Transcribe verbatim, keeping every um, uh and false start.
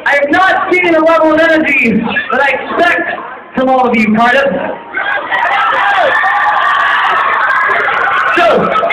I have not seen the level of energy that I expect from all of you, Cardiff. So,